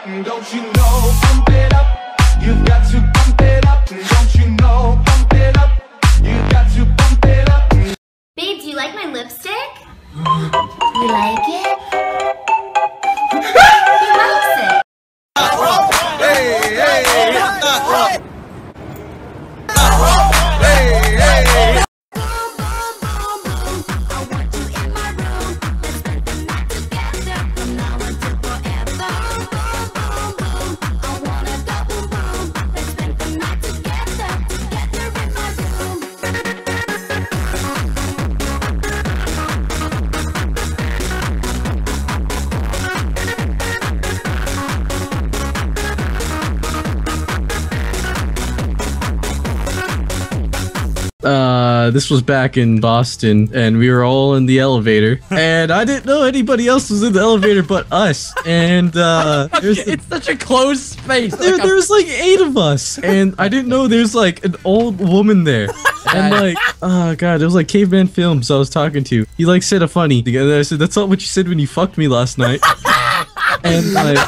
Don't you know, pump it up. You've got to pump it up. Don't you know, pump it up. You've got to pump it up. Babe, do you like my lipstick? You like it? He likes it. This was back in Boston, and we were all in the elevator, and I didn't know anybody else was in the elevator but us, and it's such a closed space. There was like 8 of us, and I didn't know there's like an old woman there, and like, oh god, it was like Caveman Films I was talking to. He like said a funny thing, and I said, that's not what you said when you fucked me last night. And like...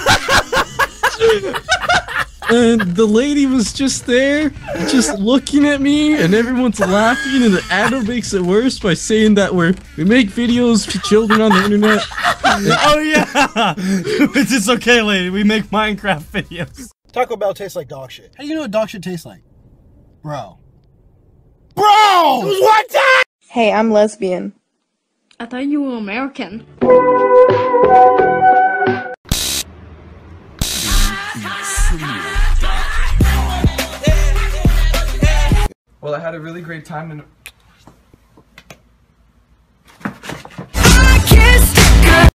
And the lady was just there, just looking at me, and everyone's laughing, and Adam makes it worse by saying that we make videos for children on the internet. Oh yeah! It's okay, lady. We make Minecraft videos. Taco Bell tastes like dog shit. How do you know what dog shit tastes like? Bro! It was one time! Hey, I'm lesbian. I thought you were American. Well, I had a really great time in